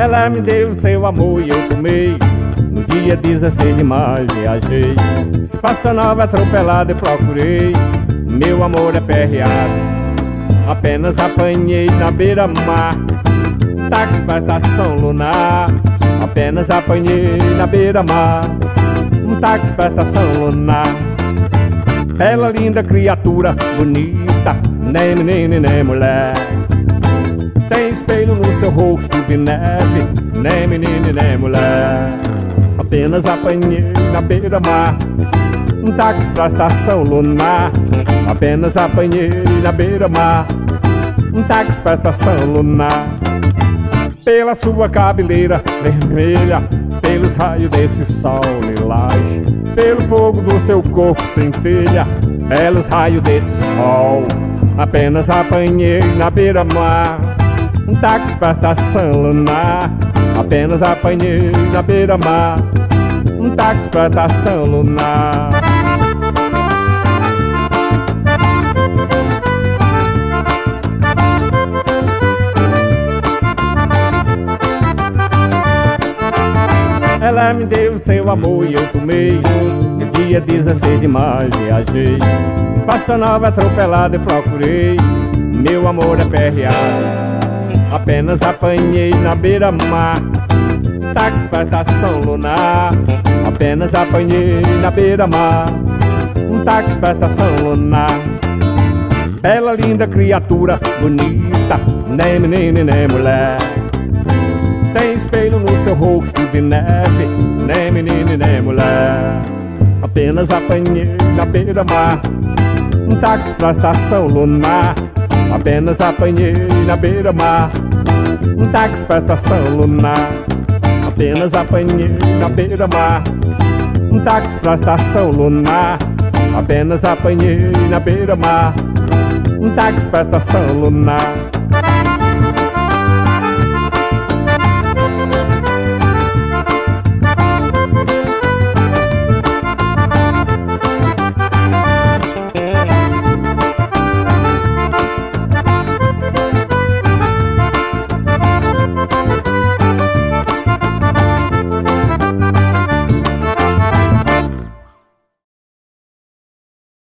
Ela me deu seu amor e eu tomei. No dia 16 de maio viajei, espaçonave atropelado e procurei. Meu amor é perreado, apenas apanhei na beira-mar. Táxi pra estação lunar, apenas apanhei na beira-mar. Um táxi pra estação lunar. Bela, linda criatura, bonita, nem menina e nem mulher. Tem espelho no seu rosto de neve, nem menina e nem mulher. Apenas apanhei na beira-mar. Um táxi pra estação lunar, apenas apanhei na beira-mar. Um táxi pra estação lunar. Pela sua cabeleira vermelha, pelos raios desse sol lilás, pelo fogo do seu corpo centelha, pelos raios desse sol, apenas apanhei na beira-mar. Um táxi pra estação lunar, apenas apanhei na beira-mar. Um táxi pra estação lunar. Ela me deu seu amor e eu tomei. No dia 16 de maio viajei, espaçonave atropelado e procurei. Meu amor é perreado, apenas apanhei na beira-mar. Táxi pra estação lunar, apenas apanhei na beira-mar. Um táxi pra estação lunar. Bela, linda criatura, bonita, nem menina e nem mulher. Tem espelho no seu rosto de neve, nem menina e nem mulher. Apenas apanhei na beira-mar. Um táxi pra estação lunar, apenas apanhei na beira-mar. Um táxi pra estação lunar. Apenas apanhei na beira-mar. Um táxi pra estação lunar, apenas apanhei na beira-mar. Um táxi pra estação lunar.